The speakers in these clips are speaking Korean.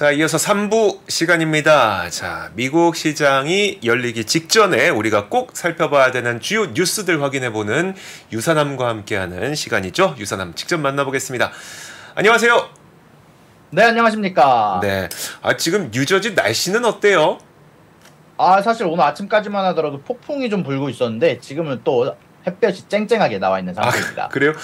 자, 이어서 3부 시간입니다. 자, 미국 시장이 열리기 직전에 우리가 꼭 살펴봐야 되는 주요 뉴스들 확인해보는 유사남과 함께하는 시간이죠. 유사남 직접 만나보겠습니다. 안녕하세요. 네, 안녕하십니까. 네, 지금 뉴저지 날씨는 어때요? 사실 오늘 아침까지만 하더라도 폭풍이 좀 불고 있었는데 지금은 또 햇볕이 쨍쨍하게 나와 있는 상태입니다. 그래요?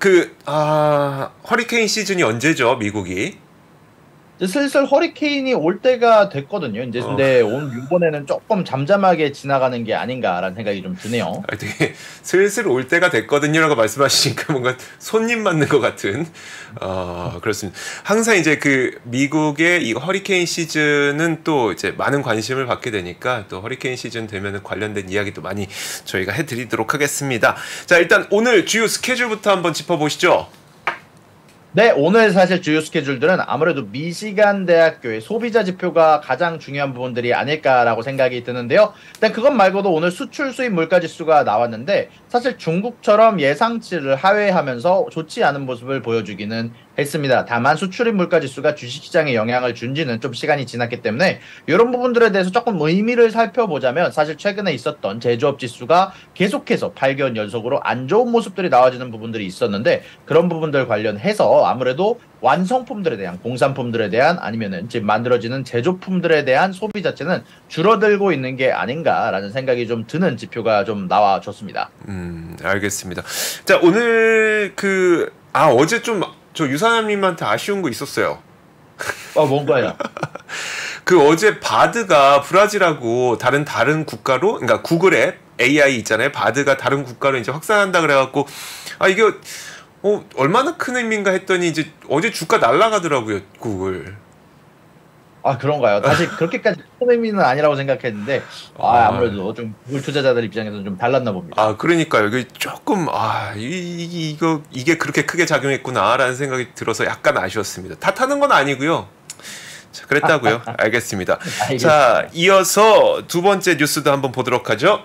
허리케인 시즌이 언제죠, 미국이? 이제 슬슬 허리케인이 올 때가 됐거든요. 이제 근데 이번에는 조금 잠잠하게 지나가는 게 아닌가라는 생각이 좀 드네요. 되게 슬슬 올 때가 됐거든요라고 말씀하시니까 뭔가 손님 맞는 것 같은. 그렇습니다. 항상 이제 그 미국의 이 허리케인 시즌은 또 이제 많은 관심을 받게 되니까 또 허리케인 시즌 되면은 관련된 이야기도 많이 저희가 해드리도록 하겠습니다. 자, 일단 오늘 주요 스케줄부터 한번 짚어보시죠. 네, 오늘 사실 주요 스케줄들은 아무래도 미시간 대학교의 소비자 지표가 가장 중요한 부분들이 아닐까라고 생각이 드는데요. 일단 그것 말고도 오늘 수출 수입 물가 지수가 나왔는데 사실 중국처럼 예상치를 하회하면서 좋지 않은 모습을 보여주기는 했습니다. 다만 수출입 물가 지수가 주식시장에 영향을 준 지는 좀 시간이 지났기 때문에 이런 부분들에 대해서 조금 의미를 살펴보자면 사실 최근에 있었던 제조업 지수가 계속해서 8개월 연속으로 안 좋은 모습들이 나와지는 부분들이 있었는데 그런 부분들 관련해서 아무래도 완성품들에 대한 공산품들에 대한 아니면은 지금 만들어지는 제조품들에 대한 소비 자체는 줄어들고 있는 게 아닌가라는 생각이 좀 드는 지표가 좀 나와줬습니다. 알겠습니다. 자, 오늘 어제 좀 저 유사남님한테 아쉬운 거 있었어요. 뭔가요? 어제 바드가 브라질하고 다른 국가로, 그러니까 구글 앱 AI 있잖아요. 바드가 다른 국가로 이제 확산한다 그래갖고 이게 얼마나 큰 의미인가 했더니 이제 어제 주가 날아가더라고요, 구글. 그런가요? 사실 그렇게까지 큰 의미는 아니라고 생각했는데 아무래도 좀 구글 투자자들 입장에서는 좀 달랐나 봅니다. 그러니까요. 이게 조금 이게 그렇게 크게 작용했구나라는 생각이 들어서 약간 아쉬웠습니다. 탓하는 건 아니고요. 자, 그랬다고요. 알겠습니다. 자, 이어서 두 번째 뉴스도 한번 보도록 하죠.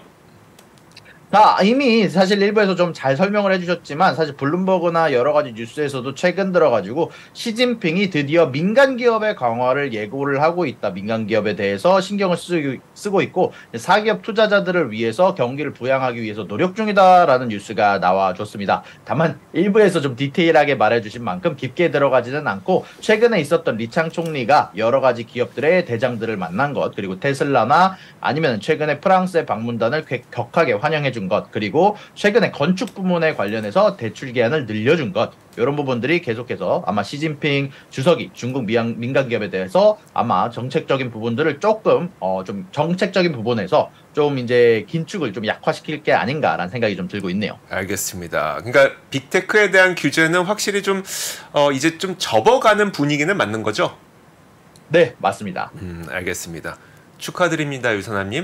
이미 사실 일부에서 좀 잘 설명을 해주셨지만 사실 블룸버그나 여러 가지 뉴스에서도 최근 들어가지고 시진핑이 드디어 민간 기업의 강화를 예고를 하고 있다. 민간 기업에 대해서 신경을 쓰고 있고 사기업 투자자들을 위해서 경기를 부양하기 위해서 노력 중이다라는 뉴스가 나와줬습니다. 다만 일부에서 좀 디테일하게 말해주신 만큼 깊게 들어가지는 않고 최근에 있었던 리창 총리가 여러 가지 기업들의 대장들을 만난 것 그리고 테슬라나 아니면 최근에 프랑스의 방문단을 격하게 환영해준 것 그리고 최근에 건축 부문에 관련해서 대출 기한을 늘려준 것 이런 부분들이 계속해서 아마 시진핑 주석이 중국 민간 기업에 대해서 아마 정책적인 부분들을 조금 좀 정책적인 부분에서 좀 이제 긴축을 좀 약화시킬 게 아닌가라는 생각이 좀 들고 있네요. 알겠습니다. 그러니까 빅테크에 대한 규제는 확실히 좀 이제 좀 접어가는 분위기는 맞는 거죠? 네, 맞습니다. 알겠습니다. 축하드립니다, 유선남님.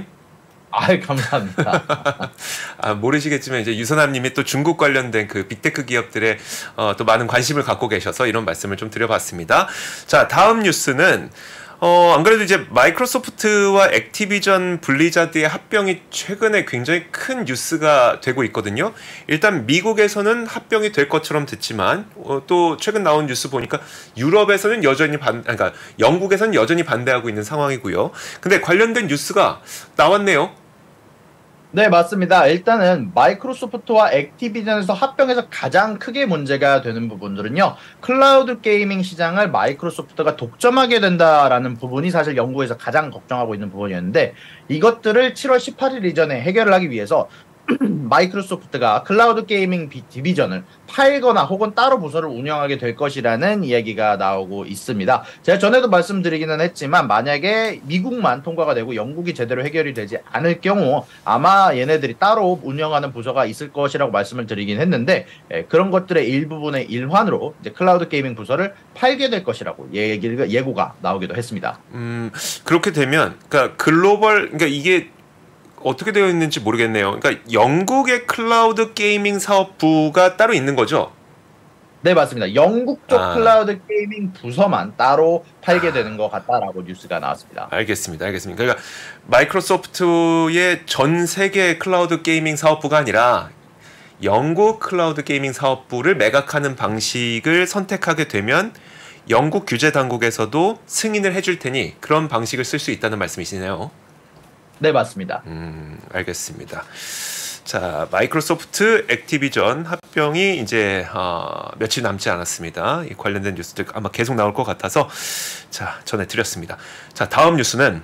감사합니다. 모르시겠지만 이제 유선남님이 또 중국 관련된 그 빅테크 기업들에 또 많은 관심을 갖고 계셔서 이런 말씀을 좀 드려봤습니다. 자, 다음 뉴스는 안 그래도 이제 마이크로소프트와 액티비전 블리자드의 합병이 최근에 굉장히 큰 뉴스가 되고 있거든요. 일단 미국에서는 합병이 될 것처럼 됐지만 또 최근 나온 뉴스 보니까 유럽에서는 여전히 그러니까 영국에서는 여전히 반대하고 있는 상황이고요. 근데 관련된 뉴스가 나왔네요. 네, 맞습니다. 일단은 마이크로소프트와 액티비전에서 합병해서 가장 크게 문제가 되는 부분들은요. 클라우드 게이밍 시장을 마이크로소프트가 독점하게 된다라는 부분이 사실 연구에서 가장 걱정하고 있는 부분이었는데 이것들을 7월 18일 이전에 해결을 하기 위해서 마이크로소프트가 클라우드 게이밍 디비전을 팔거나 혹은 따로 부서를 운영하게 될 것이라는 이야기가 나오고 있습니다. 제가 전에도 말씀드리기는 했지만 만약에 미국만 통과가 되고 영국이 제대로 해결이 되지 않을 경우 아마 얘네들이 따로 운영하는 부서가 있을 것이라고 말씀을 드리긴 했는데 그런 것들의 일부분의 일환으로 이제 클라우드 게이밍 부서를 팔게 될 것이라고 예고가 나오기도 했습니다. 그렇게 되면 그러니까 이게 어떻게 되어 있는지 모르겠네요. 그러니까 영국의 클라우드 게이밍 사업부가 따로 있는 거죠? 네, 맞습니다. 영국 쪽 클라우드 게이밍 부서만 따로 팔게 되는 것 같다라고 뉴스가 나왔습니다. 알겠습니다. 그러니까 마이크로소프트의 전 세계 클라우드 게이밍 사업부가 아니라 영국 클라우드 게이밍 사업부를 매각하는 방식을 선택하게 되면 영국 규제 당국에서도 승인을 해줄 테니 그런 방식을 쓸 수 있다는 말씀이시네요. 네, 맞습니다. 알겠습니다. 자, 마이크로소프트 액티비전 합병이 이제 며칠 남지 않았습니다. 이 관련된 뉴스들 아마 계속 나올 것 같아서 자, 전해드렸습니다. 자, 다음 뉴스는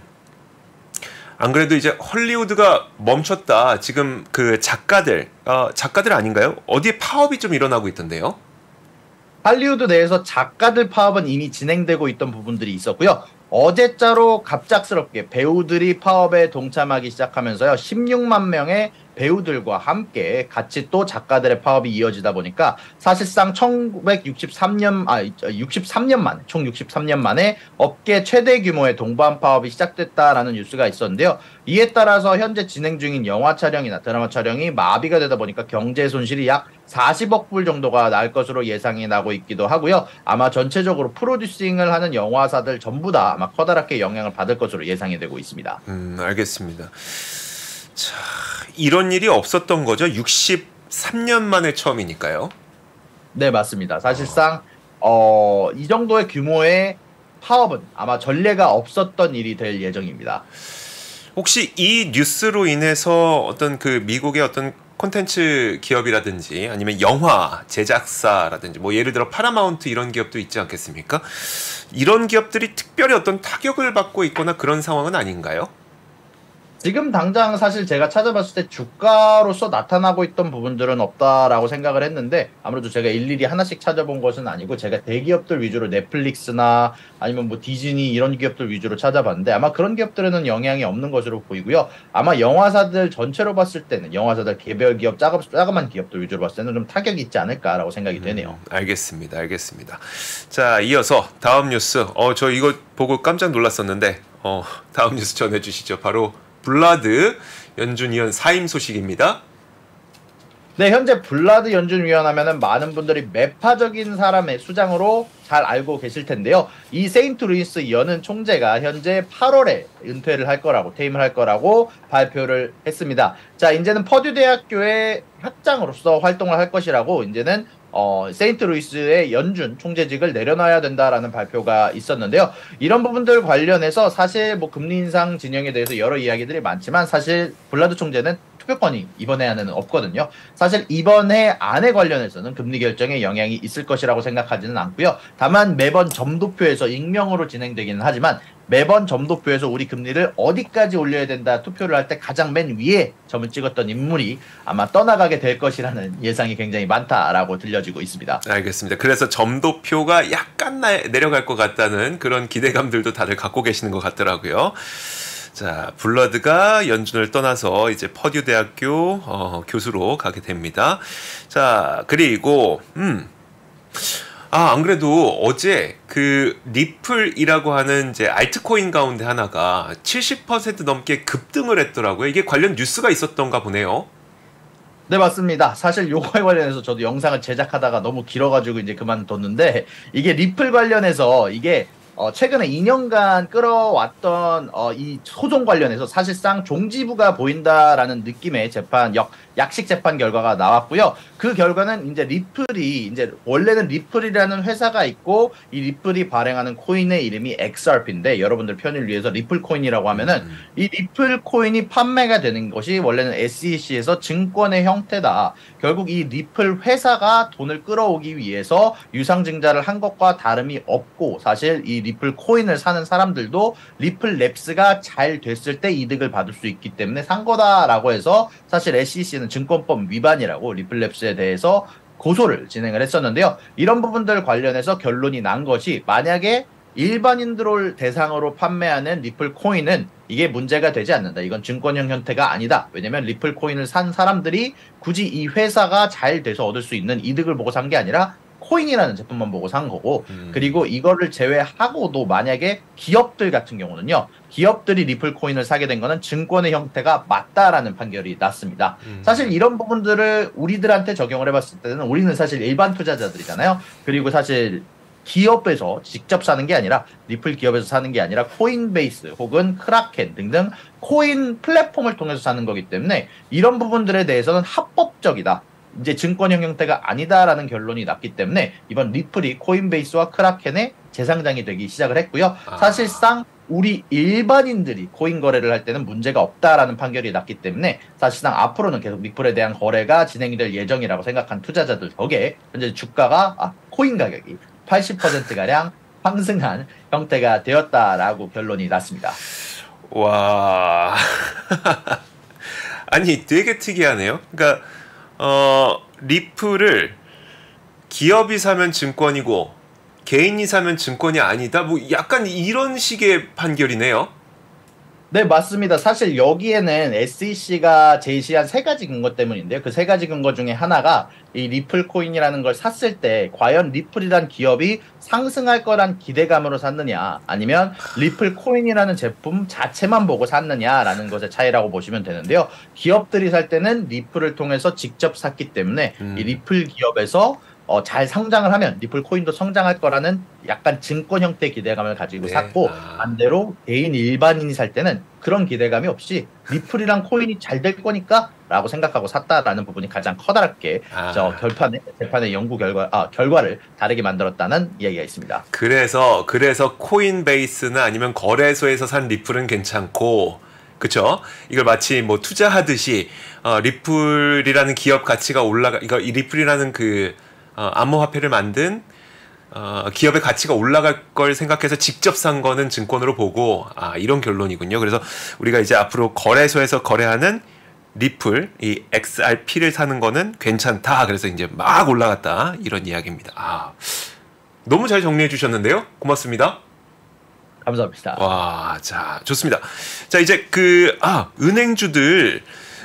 안 그래도 이제 헐리우드가 멈췄다. 지금 그 작가들 아닌가요? 어디에 파업이 좀 일어나고 있던데요? 할리우드 내에서 작가들 파업은 이미 진행되고 있던 부분들이 있었고요. 어제자로 갑작스럽게 배우들이 파업에 동참하기 시작하면서요. 16만 명의 배우들과 함께 같이 또 작가들의 파업이 이어지다 보니까 사실상 63년 만에, 총 63년 만에 업계 최대 규모의 동반 파업이 시작됐다라는 뉴스가 있었는데요. 이에 따라서 현재 진행 중인 영화 촬영이나 드라마 촬영이 마비가 되다 보니까 경제 손실이 약 40억 불 정도가 날 것으로 예상이 나고 있기도 하고요. 아마 전체적으로 프로듀싱을 하는 영화사들 전부 다 아마 커다랗게 영향을 받을 것으로 예상이 되고 있습니다. 알겠습니다. 자, 이런 일이 없었던 거죠? 63년 만에 처음이니까요. 네, 맞습니다. 사실상 이 정도의 규모의 파업은 아마 전례가 없었던 일이 될 예정입니다. 혹시 이 뉴스로 인해서 어떤 그 미국의 어떤 콘텐츠 기업이라든지 아니면 영화 제작사라든지 뭐 예를 들어 파라마운트 이런 기업도 있지 않겠습니까? 이런 기업들이 특별히 어떤 타격을 받고 있거나 그런 상황은 아닌가요? 지금 당장 사실 제가 찾아봤을 때 주가로서 나타나고 있던 부분들은 없다라고 생각을 했는데 아무래도 제가 일일이 하나씩 찾아본 것은 아니고 제가 대기업들 위주로 넷플릭스나 아니면 뭐 디즈니 이런 기업들 위주로 찾아봤는데 아마 그런 기업들에는 영향이 없는 것으로 보이고요. 아마 영화사들 전체로 봤을 때는 영화사들 개별 기업, 자그만 기업들 위주로 봤을 때는 좀 타격이 있지 않을까라고 생각이 되네요. 알겠습니다. 자, 이어서 다음 뉴스. 저 이거 보고 깜짝 놀랐었는데 다음 뉴스 전해주시죠. 바로 블라드 연준위원 사임 소식입니다. 네, 현재 블라드 연준위원 하면은 많은 분들이 매파적인 사람의 수장으로 잘 알고 계실 텐데요. 이 세인트루이스 연 총재가 현재 8월에 은퇴를 할 거라고, 퇴임을 할 거라고 발표를 했습니다. 자, 이제는 퍼듀 대학교의 학장으로서 활동을 할 것이라고 이제는 세인트루이스의 연준 총재직을 내려놔야 된다라는 발표가 있었는데요. 이런 부분들 관련해서 사실 뭐 금리 인상 진영에 대해서 여러 이야기들이 많지만 사실 블라드 총재는 투표권이 이번 해에는 없거든요. 사실 이번 해 안에 관련해서는 금리 결정에 영향이 있을 것이라고 생각하지는 않고요. 다만 매번 점도표에서 익명으로 진행되기는 하지만 매번 점도표에서 우리 금리를 어디까지 올려야 된다 투표를 할 때 가장 맨 위에 점을 찍었던 인물이 아마 떠나가게 될 것이라는 예상이 굉장히 많다라고 들려지고 있습니다. 알겠습니다. 그래서 점도표가 약간 내려갈 것 같다는 그런 기대감들도 다들 갖고 계시는 것 같더라고요. 자, 블러드가 연준을 떠나서 이제 퍼듀 대학교 교수로 가게 됩니다. 자, 그리고 안 그래도 어제 그 리플이라고 하는 이제 알트코인 가운데 하나가 70% 넘게 급등을 했더라고요. 이게 관련 뉴스가 있었던가 보네요. 네, 맞습니다. 사실 요거에 관련해서 저도 영상을 제작하다가 너무 길어가지고 이제 그만뒀는데 이게 리플 관련해서 이게 최근에 2년간 끌어왔던 이 소송 관련해서 사실상 종지부가 보인다라는 느낌의 약식 재판 결과가 나왔고요. 그 결과는 이제 리플이 이제 원래는 리플이라는 회사가 있고 이 리플이 발행하는 코인의 이름이 XRP인데 여러분들 편의를 위해서 리플 코인이라고 하면은 이 리플 코인이 판매가 되는 것이 원래는 SEC에서 증권의 형태다. 결국 이 리플 회사가 돈을 끌어오기 위해서 유상증자를 한 것과 다름이 없고 사실 이 리플 코인을 사는 사람들도 리플 랩스가 잘 됐을 때 이득을 받을 수 있기 때문에 산 거다라고 해서 사실 SEC는 증권법 위반이라고 리플랩스에 대해서 고소를 진행을 했었는데요. 이런 부분들 관련해서 결론이 난 것이 만약에 일반인들을 대상으로 판매하는 리플 코인은 이게 문제가 되지 않는다. 이건 증권형 형태가 아니다. 왜냐면 리플 코인을 산 사람들이 굳이 이 회사가 잘 돼서 얻을 수 있는 이득을 보고 산 게 아니라 코인이라는 제품만 보고 산 거고 그리고 이거를 제외하고도 만약에 기업들 같은 경우는요. 기업들이 리플 코인을 사게 된 거는 증권의 형태가 맞다라는 판결이 났습니다. 사실 이런 부분들을 우리들한테 적용을 해봤을 때는 우리는 사실 일반 투자자들이잖아요. 그리고 사실 기업에서 직접 사는 게 아니라 리플 기업에서 사는 게 아니라 코인베이스 혹은 크라켄 등등 코인 플랫폼을 통해서 사는 거기 때문에 이런 부분들에 대해서는 합법적이다. 이제 증권형 형태가 아니다라는 결론이 났기 때문에 이번 리플이 코인베이스와 크라켄의 재상장이 되기 시작을 했고요. 사실상 우리 일반인들이 코인 거래를 할 때는 문제가 없다라는 판결이 났기 때문에 사실상 앞으로는 계속 리플에 대한 거래가 진행이 될 예정이라고 생각한 투자자들 덕에 현재 주가가 코인 가격이 80%가량 상승한 형태가 되었다라고 결론이 났습니다. 와. 아니 되게 특이하네요. 그러니까 리플을 기업이 사면 증권이고 개인이 사면 증권이 아니다. 뭐 약간 이런 식의 판결이네요. 네, 맞습니다. 사실 여기에는 SEC가 제시한 세 가지 근거 때문인데요. 그 세 가지 근거 중에 하나가 이 리플 코인이라는 걸 샀을 때 과연 리플이란 기업이 상승할 거란 기대감으로 샀느냐, 아니면 리플 코인이라는 제품 자체만 보고 샀느냐라는 것의 차이라고 보시면 되는데요. 기업들이 살 때는 리플을 통해서 직접 샀기 때문에 이 리플 기업에서 잘 성장을 하면 리플 코인도 성장할 거라는 약간 증권 형태의 기대감을 가지고 샀고, 반대로 개인 일반인이 살 때는 그런 기대감이 없이 리플이랑 코인이 잘 될 거니까 라고 생각하고 샀다라는 부분이 가장 커다랗게 재판의 연구 결과를 다르게 만들었다는 이야기가 있습니다. 그래서 코인베이스나 아니면 거래소에서 산 리플은 괜찮고, 그쵸? 이걸 마치 뭐 투자하듯이 리플이라는 기업 가치가 이 리플이라는 그 암호화폐를 만든 기업의 가치가 올라갈 걸 생각해서 직접 산 거는 증권으로 보고, 이런 결론이군요. 그래서 우리가 이제 앞으로 거래소에서 거래하는 리플, 이 XRP를 사는 거는 괜찮다. 그래서 이제 막 올라갔다. 이런 이야기입니다. 너무 잘 정리해 주셨는데요. 고맙습니다. 감사합니다. 와, 자, 좋습니다. 자, 이제 은행주들,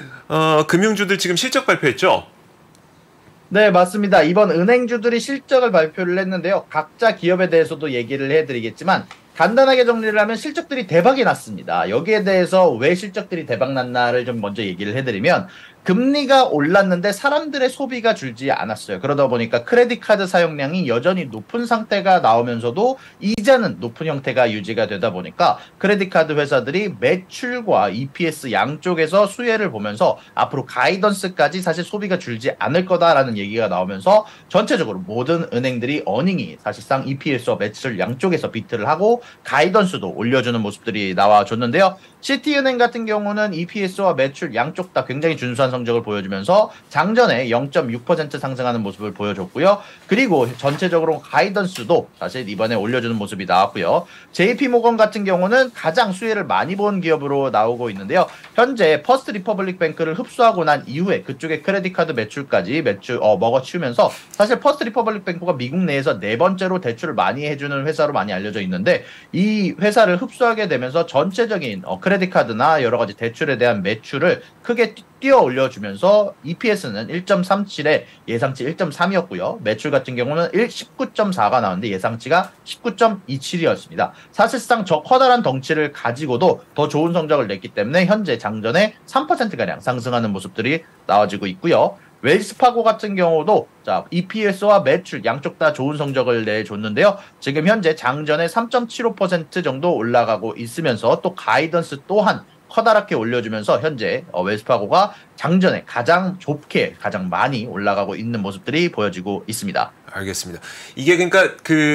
금융주들 지금 실적 발표했죠? 네, 맞습니다. 이번 은행주들이 실적을 발표를 했는데요. 각자 기업에 대해서도 얘기를 해드리겠지만 간단하게 정리를 하면 실적들이 대박이 났습니다. 여기에 대해서 왜 실적들이 대박 났나를 좀 먼저 얘기를 해드리면, 금리가 올랐는데 사람들의 소비가 줄지 않았어요. 그러다 보니까 크레딧 카드 사용량이 여전히 높은 상태가 나오면서도 이자는 높은 형태가 유지가 되다 보니까 크레딧 카드 회사들이 매출과 EPS 양쪽에서 수혜를 보면서 앞으로 가이던스까지 사실 소비가 줄지 않을 거다라는 얘기가 나오면서 전체적으로 모든 은행들이 어닝이 사실상 EPS와 매출 양쪽에서 비트를 하고 가이던스도 올려주는 모습들이 나와줬는데요. 시티은행 같은 경우는 EPS와 매출 양쪽 다 굉장히 준수한 성적을 보여주면서 장전에 0.6% 상승하는 모습을 보여줬고요. 그리고 전체적으로 가이던스도 사실 이번에 올려주는 모습이 나왔고요. JP모건 같은 경우는 가장 수혜를 많이 본 기업으로 나오고 있는데요. 현재 퍼스트 리퍼블릭 뱅크를 흡수하고 난 이후에 그쪽의 크레딧 카드 매출까지 먹어치우면서, 사실 퍼스트 리퍼블릭 뱅크가 미국 내에서 네 번째로 대출을 많이 해주는 회사로 많이 알려져 있는데, 이 회사를 흡수하게 되면서 전체적인 크레딧 카드나 여러 가지 대출에 대한 매출을 크게 뛰어 올려주면서 EPS는 1.37에 예상치 1.3이었고요. 매출 같은 경우는 19.4가 나왔는데 예상치가 19.27이었습니다. 사실상 저 커다란 덩치를 가지고도 더 좋은 성적을 냈기 때문에 현재 장전에 3%가량 상승하는 모습들이 나와지고 있고요. 웰스파고 같은 경우도 EPS와 매출 양쪽 다 좋은 성적을 내줬는데요. 지금 현재 장전에 3.75% 정도 올라가고 있으면서 또 가이던스 또한 커다랗게 올려주면서 현재 웰스파고가 장전에 가장 좁게 가장 많이 올라가고 있는 모습들이 보여지고 있습니다. 알겠습니다. 이게 그러니까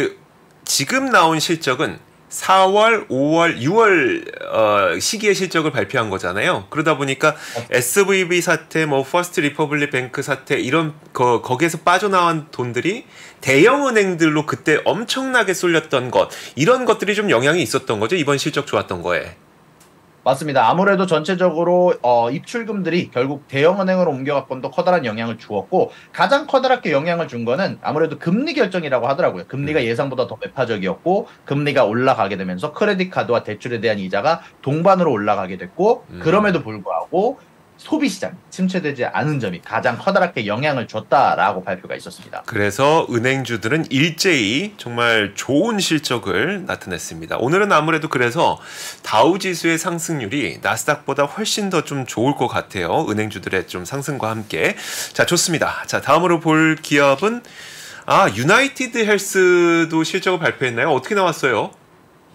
지금 나온 실적은 4월, 5월, 6월 시기의 실적을 발표한 거잖아요. 그러다 보니까 SVB 사태, 퍼스트 리퍼블릭 뱅크 사태 이런 거기에서 빠져나온 돈들이 대형 은행들로 그때 엄청나게 쏠렸던 것, 이런 것들이 좀 영향이 있었던 거죠. 이번 실적 좋았던 거에. 맞습니다. 아무래도 전체적으로 입출금들이 결국 대형은행으로 옮겨갔건도 커다란 영향을 주었고, 가장 커다랗게 영향을 준 거는 아무래도 금리 결정이라고 하더라고요. 금리가 예상보다 더 매파적이었고, 금리가 올라가게 되면서 크레딧 카드와 대출에 대한 이자가 동반으로 올라가게 됐고, 그럼에도 불구하고 소비시장이 침체되지 않은 점이 가장 커다랗게 영향을 줬다라고 발표가 있었습니다. 그래서 은행주들은 일제히 정말 좋은 실적을 나타냈습니다. 오늘은 아무래도 그래서 다우지수의 상승률이 나스닥보다 훨씬 더 좀 좋을 것 같아요. 은행주들의 좀 상승과 함께. 자, 좋습니다. 자, 다음으로 볼 기업은 유나이티드 헬스도 실적을 발표했나요? 어떻게 나왔어요?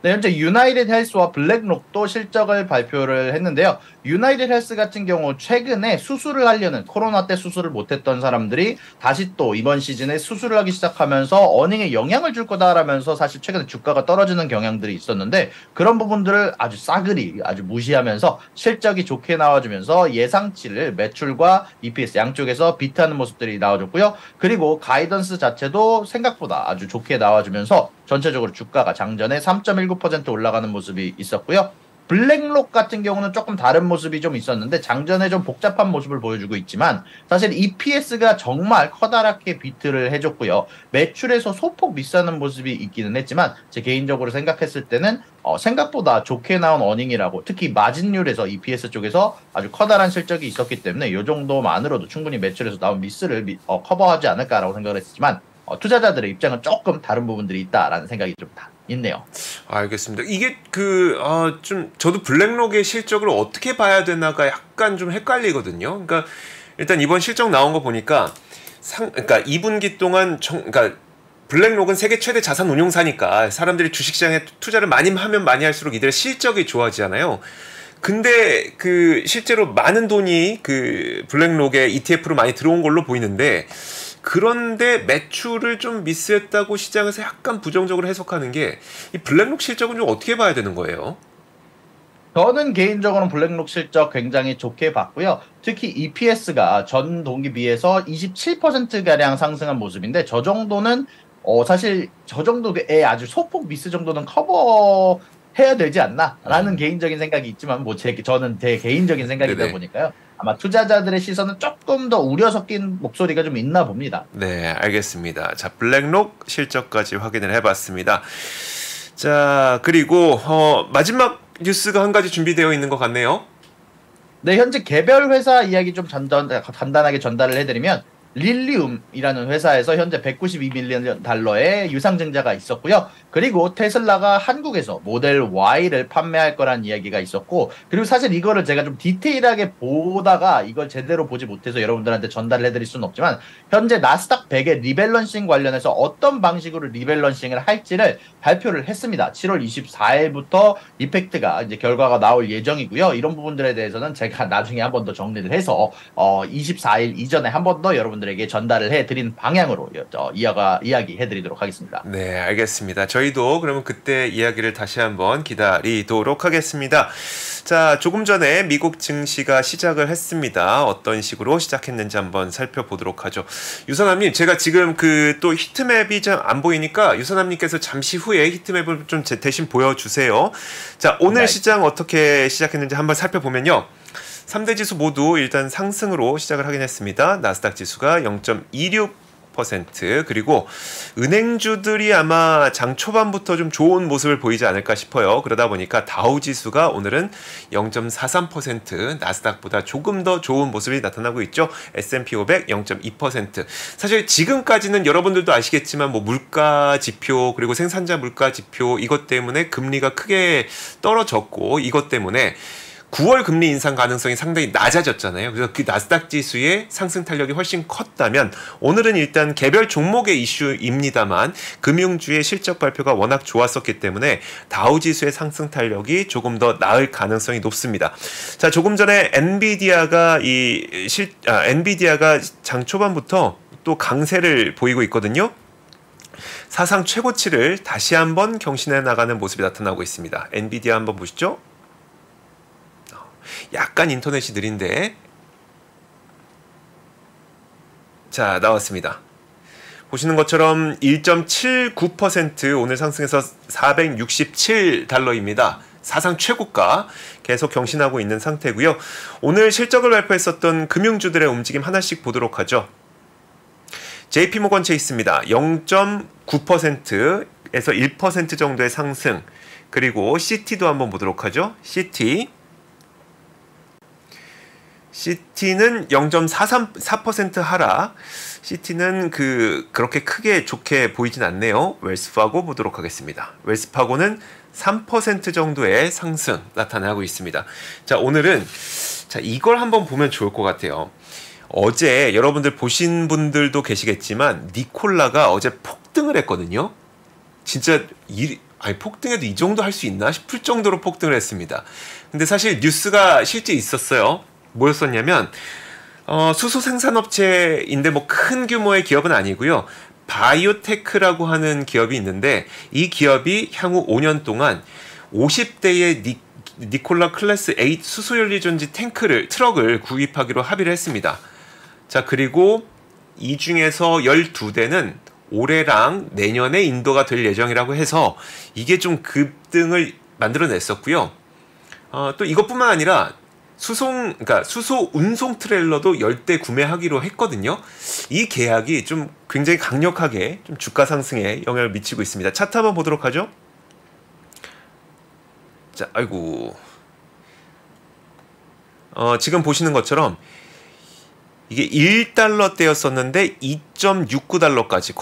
네, 현재 유나이티드 헬스와 블랙록도 실적을 발표를 했는데요. 유나이티드 헬스 같은 경우 최근에 수술을 하려는 코로나 때 수술을 못했던 사람들이 다시 또 이번 시즌에 수술을 하기 시작하면서 어닝에 영향을 줄 거다라면서 사실 최근에 주가가 떨어지는 경향들이 있었는데 그런 부분들을 아주 싸그리 아주 무시하면서 실적이 좋게 나와주면서 예상치를 매출과 EPS 양쪽에서 비트하는 모습들이 나와줬고요. 그리고 가이던스 자체도 생각보다 아주 좋게 나와주면서 전체적으로 주가가 장전에 3.19% 올라가는 모습이 있었고요. 블랙록 같은 경우는 조금 다른 모습이 좀 있었는데 장전에 좀 복잡한 모습을 보여주고 있지만 사실 EPS가 정말 커다랗게 비트를 해줬고요. 매출에서 소폭 미스하는 모습이 있기는 했지만 제 개인적으로 생각했을 때는 생각보다 좋게 나온 어닝이라고 특히 마진율에서 EPS 쪽에서 아주 커다란 실적이 있었기 때문에 이 정도만으로도 충분히 매출에서 나온 미스를 커버하지 않을까라고 생각을 했지만 투자자들의 입장은 조금 다른 부분들이 있다라는 생각이 좀 있네요. 알겠습니다. 이게 좀 저도 블랙록의 실적을 어떻게 봐야 되나가 약간 좀 헷갈리거든요. 그러니까 일단 이번 실적 나온 거 보니까 그러니까 2분기 동안 그러니까 블랙록은 세계 최대 자산 운용사니까 사람들이 주식시장에 투자를 많이 하면 많이 할수록 이들의 실적이 좋아지잖아요. 근데 실제로 많은 돈이 블랙록의 ETF로 많이 들어온 걸로 보이는데 그런데 매출을 좀 미스했다고 시장에서 약간 부정적으로 해석하는 게 이 블랙록 실적은 좀 어떻게 봐야 되는 거예요? 저는 개인적으로는 블랙록 실적 굉장히 좋게 봤고요. 특히 EPS가 전 동기 비해서 27%가량 상승한 모습인데 저 정도는 사실 저 정도의 아주 소폭 미스 정도는 커버해야 되지 않나라는 개인적인 생각이 있지만 저는 제 개인적인 생각이다 네네. 보니까요. 아마 투자자들의 시선은 조금 더 우려 섞인 목소리가 좀 있나 봅니다. 네, 알겠습니다. 자, 블랙록 실적까지 확인을 해봤습니다. 자, 그리고 마지막 뉴스가 한 가지 준비되어 있는 것 같네요. 네, 현재 개별 회사 이야기 좀 간단하게 전달을 해드리면 릴리움이라는 회사에서 현재 192밀리언 달러의 유상증자가 있었고요. 그리고 테슬라가 한국에서 모델 Y를 판매할 거란 이야기가 있었고, 그리고 사실 이거를 제가 좀 디테일하게 보다가 이걸 제대로 보지 못해서 여러분들한테 전달을 해드릴 수는 없지만 현재 나스닥 100의 리밸런싱 관련해서 어떤 방식으로 리밸런싱을 할지를 발표를 했습니다. 7월 24일부터 이펙트가 이제 결과가 나올 예정이고요. 이런 부분들에 대해서는 제가 나중에 한 번 더 정리를 해서 24일 이전에 한 번 더 여러분들에게 전달을 해드린 방향으로 이야기해드리도록 하겠습니다. 네, 알겠습니다. 저희도 그러면 그때 이야기를 다시 한번 기다리도록 하겠습니다. 자, 조금 전에 미국 증시가 시작을 했습니다. 어떤 식으로 시작했는지 한번 살펴보도록 하죠. 유선남님, 제가 지금 또 히트맵이 좀 안 보이니까 유선남님께서 잠시 후에 히트맵을 좀 대신 보여주세요. 자, 오늘 시장 어떻게 시작했는지 한번 살펴보면요. 3대 지수 모두 일단 상승으로 시작을 하긴 했습니다. 나스닥 지수가 0.26%, 그리고 은행주들이 아마 장 초반부터 좀 좋은 모습을 보이지 않을까 싶어요. 그러다 보니까 다우 지수가 오늘은 0.43%, 나스닥보다 조금 더 좋은 모습이 나타나고 있죠. S&P 500 0.2%. 사실 지금까지는 여러분들도 아시겠지만 물가 지표, 그리고 생산자 물가 지표, 이것 때문에 금리가 크게 떨어졌고, 이것 때문에 9월 금리 인상 가능성이 상당히 낮아졌잖아요. 그래서 그 나스닥 지수의 상승 탄력이 훨씬 컸다면, 오늘은 일단 개별 종목의 이슈입니다만 금융주의 실적 발표가 워낙 좋았었기 때문에 다우 지수의 상승 탄력이 조금 더 나을 가능성이 높습니다. 자, 조금 전에 엔비디아가 장 초반부터 또 강세를 보이고 있거든요. 사상 최고치를 다시 한번 경신해 나가는 모습이 나타나고 있습니다. 엔비디아 한번 보시죠. 약간 인터넷이 느린데, 자, 나왔습니다. 보시는 것처럼 1.79% 오늘 상승해서 467달러입니다. 사상 최고가 계속 경신하고 있는 상태고요. 오늘 실적을 발표했었던 금융주들의 움직임 하나씩 보도록 하죠. JP모건 체이스입니다. 0.9%에서 1% 정도의 상승. 그리고 CT도 한번 보도록 하죠. CT는 0.4% 하락. CT는 그렇게 크게 좋게 보이진 않네요. 웰스파고 보도록 하겠습니다. 웰스파고는 3% 정도의 상승 나타나고 있습니다. 자, 오늘은 이걸 한번 보면 좋을 것 같아요. 어제 여러분들 보신 분들도 계시겠지만 니콜라가 어제 폭등을 했거든요. 진짜 아니 폭등해도 이 정도 할 수 있나 싶을 정도로 폭등을 했습니다. 근데 사실 뉴스가 실제 있었어요. 뭐였었냐면 수소 생산업체인데 뭐 큰 규모의 기업은 아니고요. 바이오테크라고 하는 기업이 있는데 이 기업이 향후 5년 동안 50대의 니콜라 클래스 8 수소연료전지 트럭을 구입하기로 합의를 했습니다. 자, 그리고 이 중에서 12대는 올해랑 내년에 인도가 될 예정이라고 해서 이게 좀 급등을 만들어냈었고요. 또 이것뿐만 아니라 그러니까 수소 운송 트레일러도 10대 구매하기로 했거든요. 이 계약이 좀 굉장히 강력하게 좀 주가 상승에 영향을 미치고 있습니다. 차트 한번 보도록 하죠. 자, 아이고. 지금 보시는 것처럼 이게 1달러대였었는데 2.69달러까지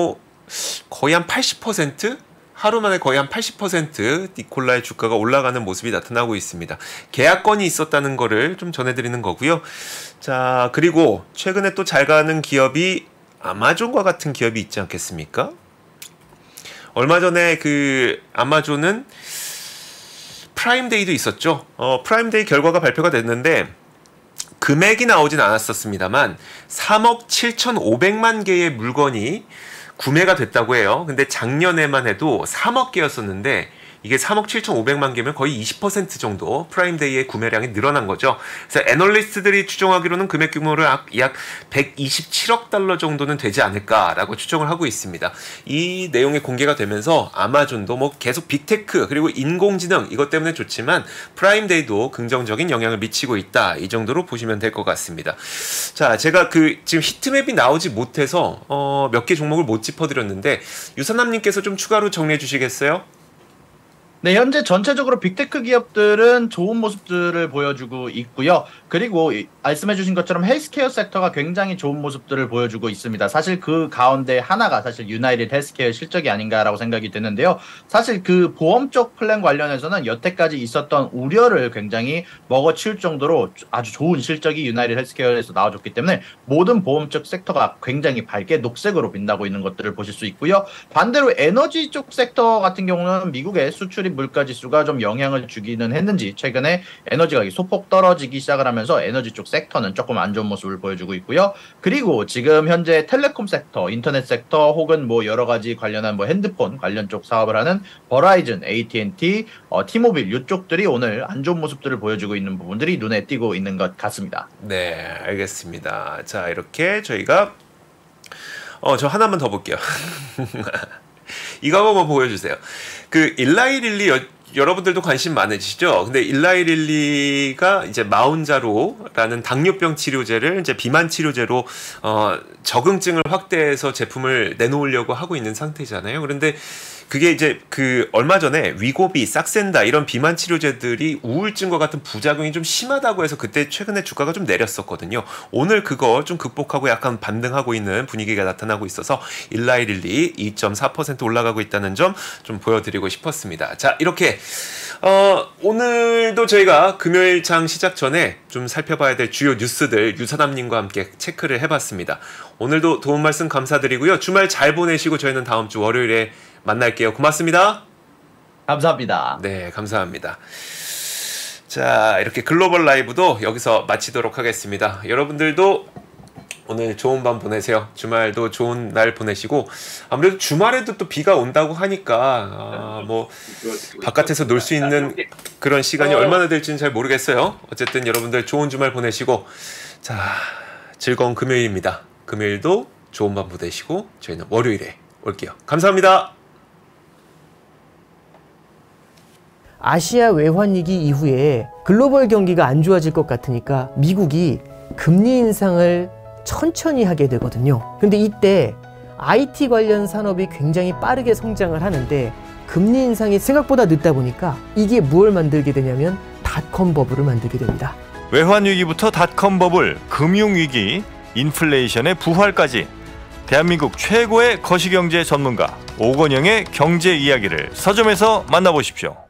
거의 한 80%? 하루 만에 거의 한 80% 니콜라의 주가가 올라가는 모습이 나타나고 있습니다. 계약건이 있었다는 거를 좀 전해드리는 거고요. 자, 그리고 최근에 또 잘 가는 기업이 아마존과 같은 기업이 있지 않겠습니까? 얼마 전에 그 아마존은 프라임데이도 있었죠. 프라임데이 결과가 발표가 됐는데 금액이 나오진 않았었습니다만 3억 7,500만 개의 물건이 구매가 됐다고 해요. 근데 작년에만 해도 3억 개였었는데 이게 3억 7,500만 개면 거의 20% 정도 프라임데이의 구매량이 늘어난 거죠. 그래서 애널리스트들이 추정하기로는 금액 규모를 약 127억 달러 정도는 되지 않을까라고 추정을 하고 있습니다. 이 내용이 공개가 되면서 아마존도 뭐 계속 빅테크 그리고 인공지능 이것 때문에 좋지만 프라임데이도 긍정적인 영향을 미치고 있다. 이 정도로 보시면 될 것 같습니다. 자, 제가 지금 히트맵이 나오지 못해서 몇 개 종목을 못 짚어드렸는데 유선남님께서 좀 추가로 정리해 주시겠어요? 네, 현재 전체적으로 빅테크 기업들은 좋은 모습들을 보여주고 있고요. 그리고 말씀해주신 것처럼 헬스케어 섹터가 굉장히 좋은 모습들을 보여주고 있습니다. 사실 그 가운데 하나가 사실 유나이티드 헬스케어 실적이 아닌가라고 생각이 드는데요. 사실 그 보험 쪽 플랜 관련해서는 여태까지 있었던 우려를 굉장히 먹어치울 정도로 아주 좋은 실적이 유나이티드 헬스케어에서 나와줬기 때문에 모든 보험 쪽 섹터가 굉장히 밝게 녹색으로 빛나고 있는 것들을 보실 수 있고요. 반대로 에너지 쪽 섹터 같은 경우는 미국의 수출입 물가 지수가 좀 영향을 주기는 했는지 최근에 에너지 가격이 소폭 떨어지기 시작을 하면서 에너지 쪽 섹터는 조금 안 좋은 모습을 보여주고 있고요. 그리고 지금 현재 텔레콤 섹터, 인터넷 섹터 혹은 뭐 여러 가지 관련한 뭐 핸드폰 관련 쪽 사업을 하는 버라이즌, AT&T, T모빌 이쪽들이 오늘 안 좋은 모습들을 보여주고 있는 부분들이 눈에 띄고 있는 것 같습니다. 네, 알겠습니다. 자, 이렇게 저희가 저 하나만 더 볼게요. 이거 한번 보여주세요. 그 일라이릴리 여러분들도 관심 많으시죠? 근데 일라이릴리가 이제 마운자로라는 당뇨병 치료제를 이제 비만 치료제로 적응증을 확대해서 제품을 내놓으려고 하고 있는 상태잖아요. 그런데 그게 이제 그 얼마 전에 위고비, 싹센다 이런 비만 치료제들이 우울증과 같은 부작용이 좀 심하다고 해서 그때 최근에 주가가 좀 내렸었거든요. 오늘 그걸 좀 극복하고 약간 반등하고 있는 분위기가 나타나고 있어서 일라이릴리 2.4% 올라가고 있다는 점 좀 보여드리고 싶었습니다. 자, 이렇게 오늘도 저희가 금요일 장 시작 전에 좀 살펴봐야 될 주요 뉴스들 유선남님과 함께 체크를 해봤습니다. 오늘도 도움 말씀 감사드리고요. 주말 잘 보내시고 저희는 다음 주 월요일에 만날게요. 고맙습니다. 감사합니다. 네, 감사합니다. 자, 이렇게 글로벌 라이브도 여기서 마치도록 하겠습니다. 여러분들도 오늘 좋은 밤 보내세요. 주말도 좋은 날 보내시고 아무래도 주말에도 또 비가 온다고 하니까 뭐 바깥에서 놀 수 있는 그런 시간이 얼마나 될지는 잘 모르겠어요. 어쨌든 여러분들 좋은 주말 보내시고 자, 즐거운 금요일입니다. 금요일도 좋은 밤 보내시고 저희는 월요일에 올게요. 감사합니다. 아시아 외환위기 이후에 글로벌 경기가 안 좋아질 것 같으니까 미국이 금리 인상을 천천히 하게 되거든요. 근데 이때 IT 관련 산업이 굉장히 빠르게 성장을 하는데 금리 인상이 생각보다 늦다 보니까 이게 무엇을 만들게 되냐면 닷컴 버블을 만들게 됩니다. 외환위기부터 닷컴 버블, 금융위기, 인플레이션의 부활까지 대한민국 최고의 거시경제 전문가 오건영의 경제 이야기를 서점에서 만나보십시오.